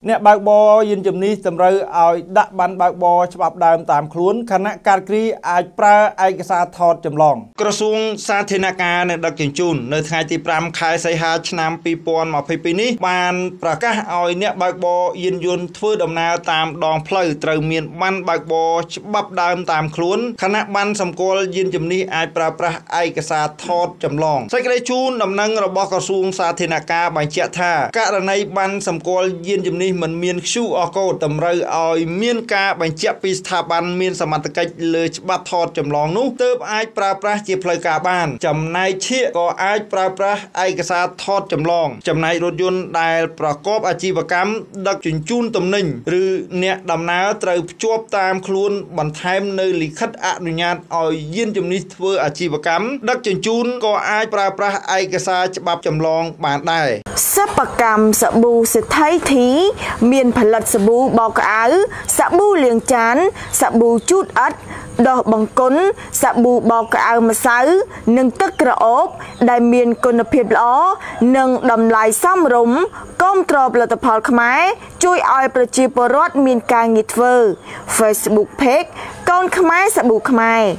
អ្នកបើកបរយានជំនិះតម្រូវឲ្យដាក់ប័ណ្ណបើកបរច្បាប់ដើមតាមខ្លួនខណៈការគ្រីអាចប្រើឯកសារថតចម្លងក្រសួងសាធារណការនិងដឹកជញ្ជូននៅថ្ងៃទី 5 ខែសីហាឆ្នាំ 2022 នេះបានប្រកាសឲ្យអ្នកបើកបរយានយន្តធ្វើដំណើរតាមដងផ្លូវត្រូវមានប័ណ្ណបើកបរច្បាប់ដើមតាមខ្លួនខណៈប័ណ្ណសម្គាល់យានជំនិះអាចប្រើប្រាស់ឯកសារថតចម្លងសេចក្តីជូនដំណឹងរបស់ក្រសួងសាធារណការបញ្ជាក់ថាករណីប័ណ្ណសម្គាល់យានជំនិះមិនមាន QR code តម្រូវឲ្យមានការបញ្ជាក់ពីស្ថាប័នមានសមត្ថកិច្ចលើច្បាប់ថតចម្លងនោះទើបអាចប្រើប្រាស់ជាផ្លូវការបានចំណែកឈៀកក៏អាចប្រើប្រាស់ឯកសារថតចម្លងចំណែករថយន្តដែលប្រកបអាជីវកម្មដឹកជញ្ជូនទំនិញឬអ្នកដំណើរត្រូវភ្ជាប់តាមខ្លួនបន្ថែមនៅលិខិតអនុញ្ញាតឲ្យយានជំនិះធ្វើអាជីវកម្មដឹកជញ្ជូនក៏អាចប្រើប្រាស់ឯកសារច្បាប់ចម្លងបានដែរសិប្បកម្មសាប៊ូសេដ្ឋីធីមានផលិតសាប៊ូបោកក្អៅសាប៊ូលាងចានសាប៊ូជូតអិតដោះបង្គន់សាប៊ូបោកក្អៅម្សៅនិងទឹកក្រអូបដែលមានគុណភាពល្អនិងតម្លៃសមរម្យគាំទ្រផលិតផលខ្មែរជួយឲ្យប្រជាពលរដ្ឋមានការងារធ្វើ Facebook Page កូនខ្មែរសាប៊ូខ្មែរ